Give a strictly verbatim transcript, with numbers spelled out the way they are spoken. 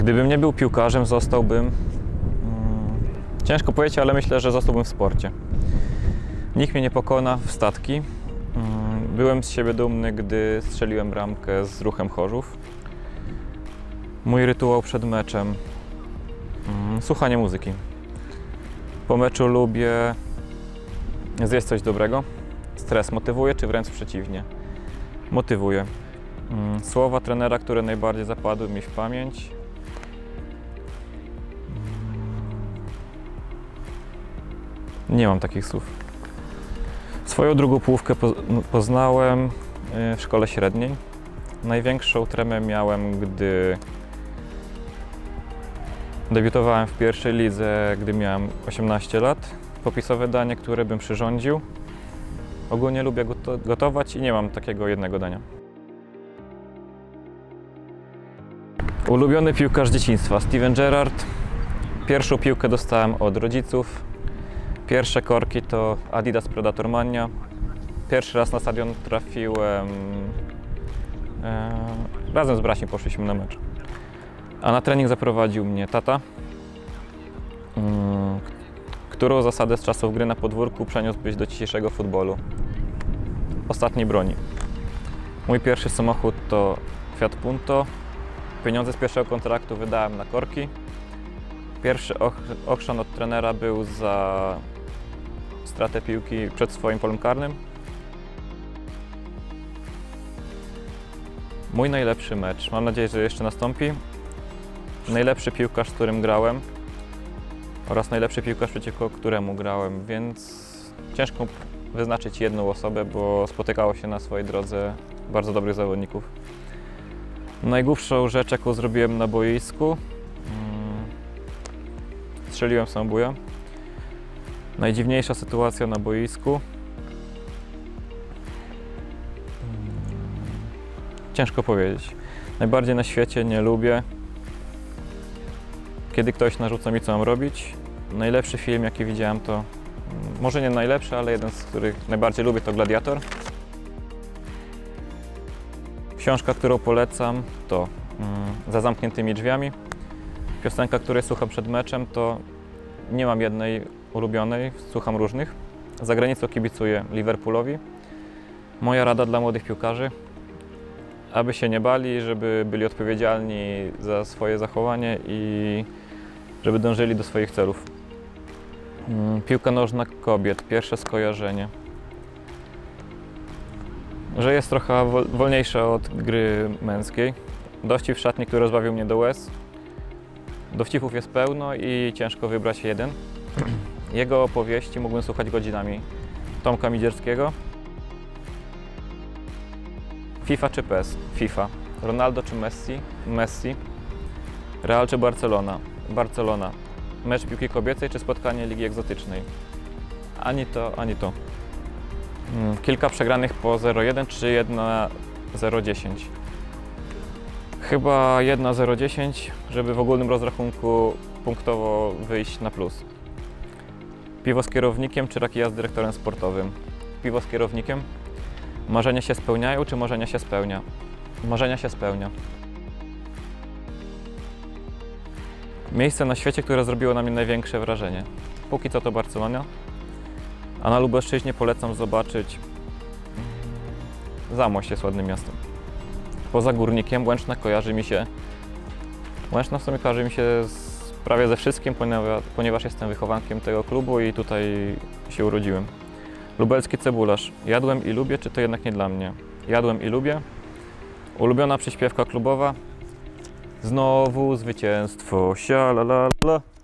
Gdybym nie był piłkarzem, zostałbym... Hmm, ciężko powiedzieć, ale myślę, że zostałbym w sporcie. Nikt mnie nie pokona w statki. Hmm, byłem z siebie dumny, gdy strzeliłem bramkę z Ruchem Chorzów. Mój rytuał przed meczem. Hmm, słuchanie muzyki. Po meczu lubię zjeść coś dobrego. Stres motywuje, czy wręcz przeciwnie? Motywuje. Hmm, słowa trenera, które najbardziej zapadły mi w pamięć. Nie mam takich słów. Swoją drugą połówkę poznałem w szkole średniej. Największą tremę miałem, gdy debiutowałem w pierwszej lidze, gdy miałem osiemnaście lat. Popisowe danie, które bym przyrządził. Ogólnie lubię gotować i nie mam takiego jednego dania. Ulubiony piłkarz dzieciństwa, Steven Gerrard. Pierwszą piłkę dostałem od rodziców. Pierwsze korki to Adidas Predator Mania. Pierwszy raz na stadion trafiłem, e, razem z braćmi poszliśmy na mecz. A na trening zaprowadził mnie tata, mm, którą zasadę z czasów gry na podwórku przeniósłbyś do dzisiejszego futbolu. Ostatniej broni. Mój pierwszy samochód to Fiat Punto. Pieniądze z pierwszego kontraktu wydałem na korki. Pierwszy ochrzan od trenera był za stratę piłki przed swoim polem karnym. Mój najlepszy mecz, mam nadzieję, że jeszcze nastąpi. Najlepszy piłkarz, z którym grałem oraz najlepszy piłkarz, przeciwko któremu grałem, więc ciężko wyznaczyć jedną osobę, bo spotykało się na swojej drodze bardzo dobrych zawodników. Najgłupszą rzecz, jaką zrobiłem na boisku, strzeliłem samobója. Najdziwniejsza sytuacja na boisku. Ciężko powiedzieć. Najbardziej na świecie nie lubię, kiedy ktoś narzuca mi, co mam robić. Najlepszy film, jaki widziałem, to może nie najlepszy, ale jeden z których najbardziej lubię, to Gladiator. Książka, którą polecam, to Za zamkniętymi drzwiami. Piosenka, której słucham przed meczem, to nie mam jednej ulubionej, słucham różnych. Za granicą kibicuję Liverpoolowi. Moja rada dla młodych piłkarzy, aby się nie bali, żeby byli odpowiedzialni za swoje zachowanie i żeby dążyli do swoich celów. Piłka nożna kobiet, pierwsze skojarzenie. Że jest trochę wolniejsza od gry męskiej. Dowcip w szatni, który rozbawił mnie do łez. Dowcipów jest pełno i ciężko wybrać jeden. Jego opowieści mógłbym słuchać godzinami. Tomka Midzierskiego. FIFA czy P E S? FIFA. Ronaldo czy Messi? Messi. Real czy Barcelona? Barcelona. Mecz piłki kobiecej czy spotkanie Ligi Egzotycznej? Ani to, ani to. Kilka przegranych po zero jeden czy jedna zero dziesięć? Chyba jedna zero dziesięć, żeby w ogólnym rozrachunku punktowo wyjść na plus. Piwo z kierownikiem czy rakija z dyrektorem sportowym? Piwo z kierownikiem. Marzenia się spełniają czy marzenia się spełnia? Marzenia się spełnia. Miejsce na świecie, które zrobiło na mnie największe wrażenie. Póki co to Barcelona. A na Lubelszczyźnie polecam zobaczyć Zamość, jest ładnym miastem. Poza Górnikiem Łęczna kojarzy mi się Łęczna w sumie kojarzy mi się z prawie ze wszystkim, ponieważ, ponieważ jestem wychowankiem tego klubu i tutaj się urodziłem. Lubelski cebularz. Jadłem i lubię, czy to jednak nie dla mnie? Jadłem i lubię. Ulubiona przyśpiewka klubowa. Znowu zwycięstwo, sia la la la.